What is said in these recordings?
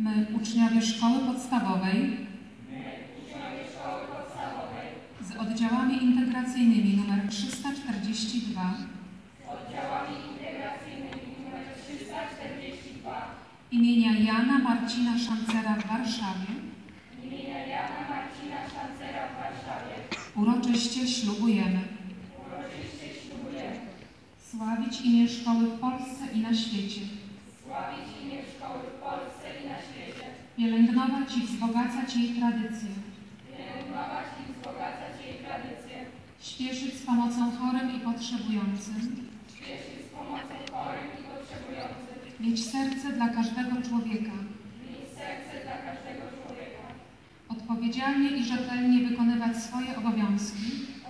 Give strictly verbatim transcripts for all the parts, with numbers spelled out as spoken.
My, uczniowie szkoły podstawowej, z oddziałami integracyjnymi nr trzysta czterdzieści dwa, imienia Jana Marcina Szancera w Warszawie, uroczyście ślubujemy sławić imię szkoły w Polsce i na świecie, pielęgnować i wzbogacać jej tradycje, śpieszyć z pomocą chorym i potrzebującym, mieć serce dla każdego człowieka, odpowiedzialnie i rzetelnie wykonywać swoje obowiązki,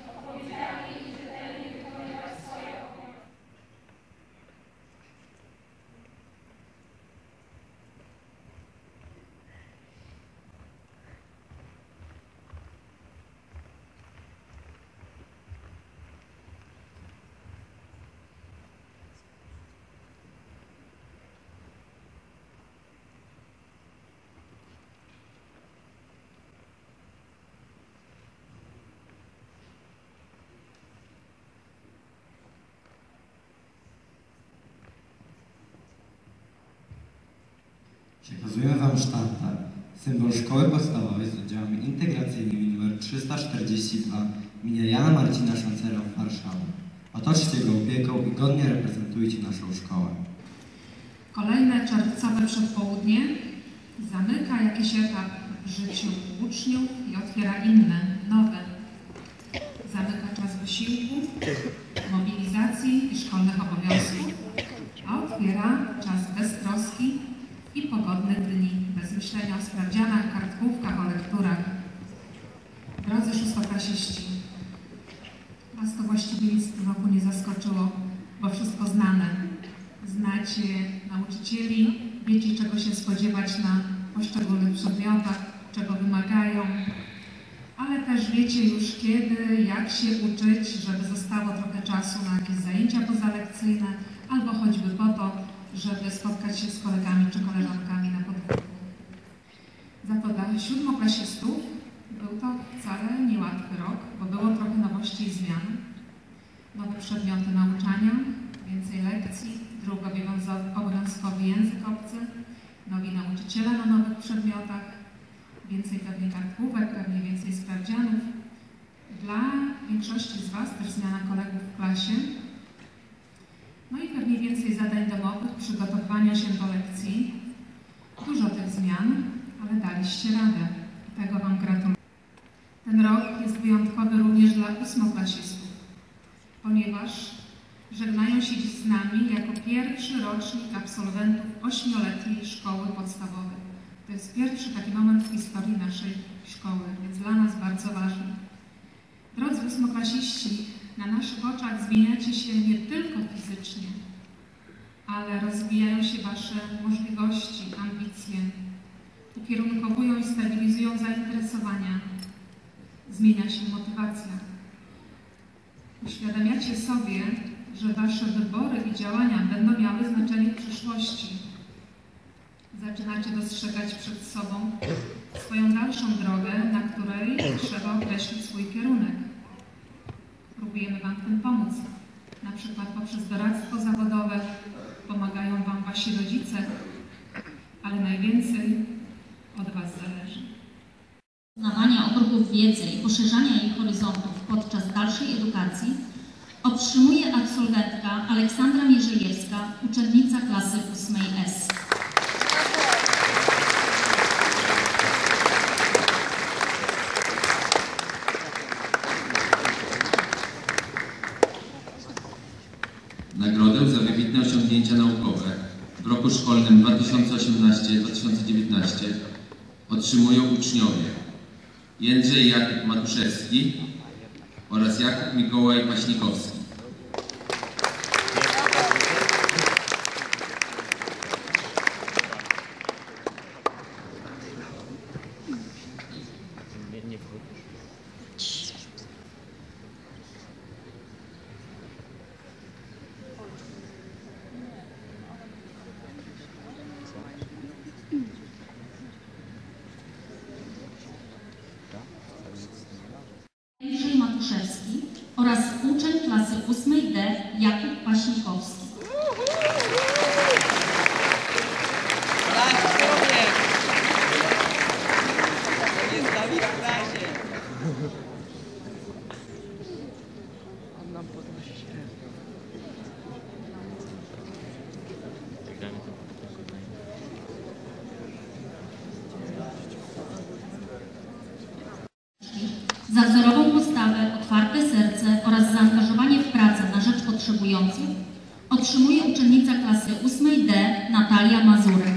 Przekazujemy Wam sztandar, symbol szkoły podstawowej z oddziałami integracyjnymi nr trzysta czterdzieści dwa imienia Jana Marcina Szancera w Warszawie. Otoczcie go opieką i godnie reprezentujcie naszą szkołę. Kolejne czerwcowe przedpołudnie zamyka jakiś etap w życiu uczniów i otwiera inne, nowe. Zamyka czas wysiłku, mobilizacji i szkolnych obowiązków, a otwiera czas beztroski i pogodnych dni, bez myślenia o sprawdzianach, kartkówkach, o lekturach. Drodzy szóstoklasiści, Was to właściwie nic w tym roku nie zaskoczyło, bo wszystko znane. Znacie nauczycieli, wiecie, czego się spodziewać na poszczególnych przedmiotach, czego wymagają, ale też wiecie już kiedy, jak się uczyć, żeby zostało trochę czasu na jakieś zajęcia pozalekcyjne, albo choćby po to, żeby spotkać się z kolegami czy koleżankami na podwórku. Za to dla siódmoklasistów był to wcale niełatwy rok, bo było trochę nowości i zmian. Nowe przedmioty nauczania, więcej lekcji, druk obowiązkowy język obcy, nowi nauczyciele na nowych przedmiotach, więcej pewnie kartkówek, pewnie więcej sprawdzianów. Dla większości z Was też zmiana kolegów w klasie. No i pewnie więcej zadań domowych, przygotowywania się do lekcji. Dużo tych zmian, ale daliście radę. I tego Wam gratuluję. Ten rok jest wyjątkowy również dla ósmoklasistów, ponieważ żegnają się dziś z nami jako pierwszy rocznik absolwentów ośmioletniej szkoły podstawowej. To jest pierwszy taki moment w historii naszej szkoły, więc dla nas bardzo ważny. Drodzy ósmoklasiści, na naszych oczach zmieniacie się nie tylko fizycznie, ale rozwijają się Wasze możliwości, ambicje, ukierunkowują i stabilizują zainteresowania, zmienia się motywacja. Uświadamiacie sobie, że Wasze wybory i działania będą miały znaczenie w przyszłości. Zaczynacie dostrzegać przed sobą swoją dalszą drogę, na której trzeba określić swój kierunek. Próbujemy Wam w tym pomóc, na przykład poprzez doradztwo zawodowe, pomagają Wam Wasi rodzice, ale najwięcej od Was zależy. Poznawania okruchów wiedzy i poszerzania jej horyzontów podczas dalszej edukacji otrzymuje absolwentka Aleksandra Mierzejewska, uczennica klasy ósmej S. Nagrodę za wybitne osiągnięcia naukowe w roku szkolnym dwa tysiące osiemnastym dwa tysiące dziewiętnastym otrzymują uczniowie Jędrzej Jakub Matuszewski oraz Jakub Mikołaj Paśnikowski. D. Jakub Paśnikowski. Nasz człowiek! To jest Dawid w klasie. On nam podnosi się. Za wzorową postawę, otwarte serce oraz zaangażowanie w pracę na rzecz potrzebujących otrzymuje uczennica klasy ósmej D Natalia Mazurek.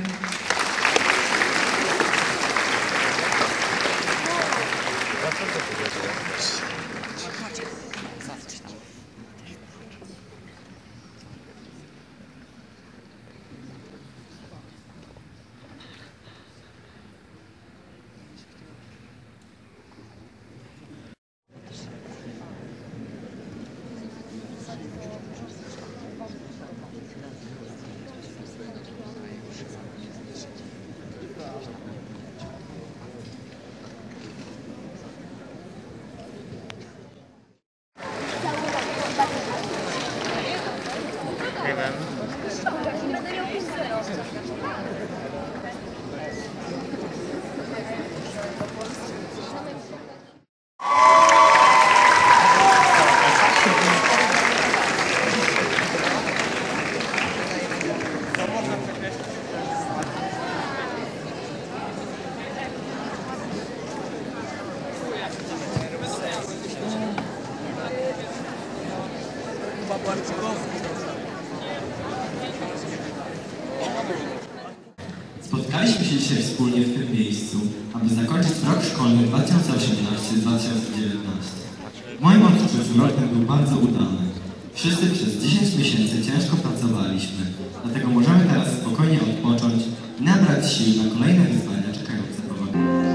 Spotkaliśmy się dzisiaj wspólnie w tym miejscu, aby zakończyć rok szkolny dwa tysiące osiemnasty dwa tysiące dziewiętnasty. W moim odczuciu rok ten był bardzo udany. Wszyscy przez dziesięć miesięcy ciężko pracowaliśmy, dlatego możemy teraz spokojnie odpocząć i nabrać sił na kolejne wyzwania czekające po wakacjach.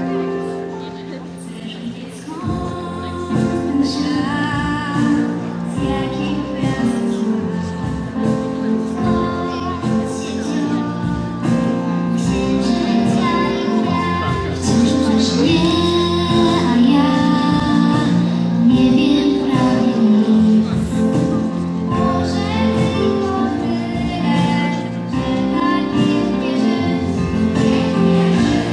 Yeah.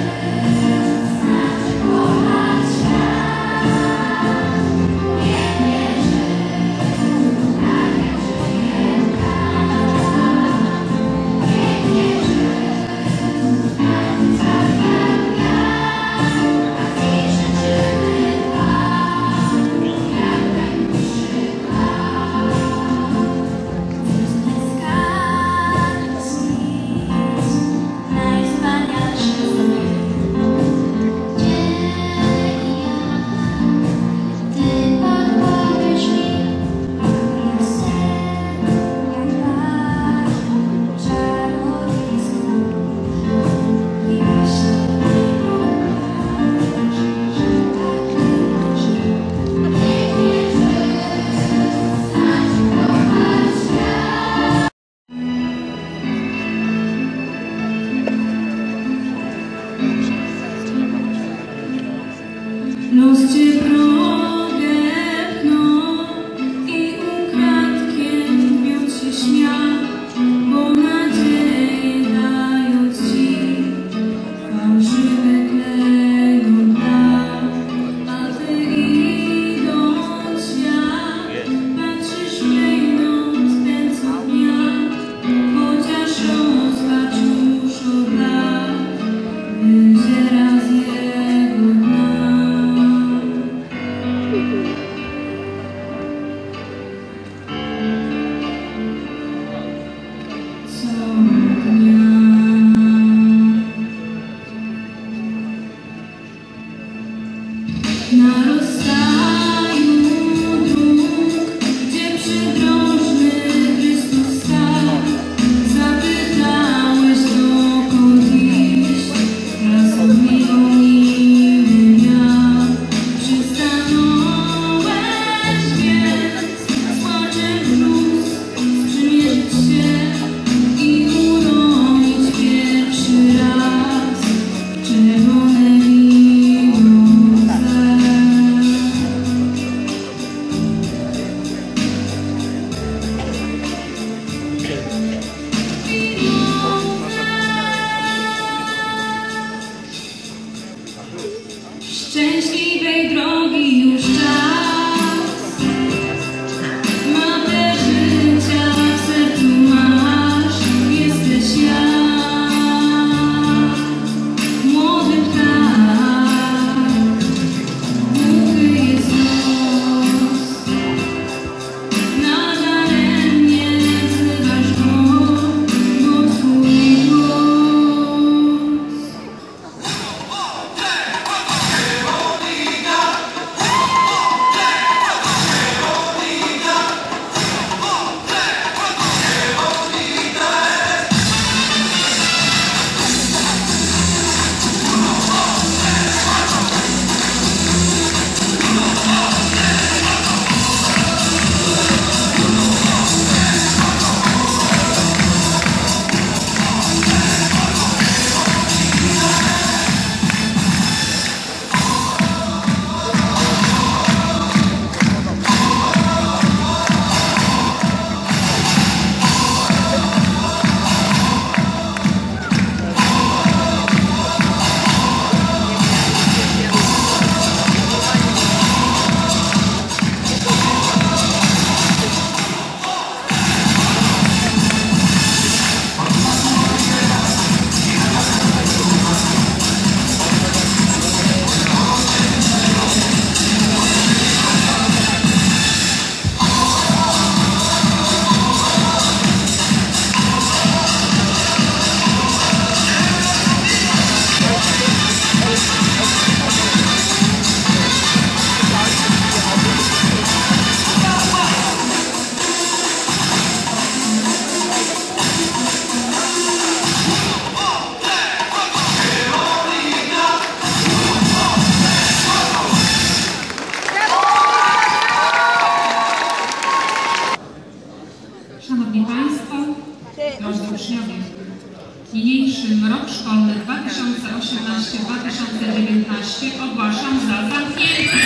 drodzy uczniowie, niniejszym rok szkolny dwa tysiące osiemnasty dwa tysiące dziewiętnaście ogłaszam za zamknięty.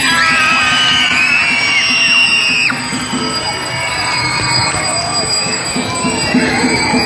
Thank you.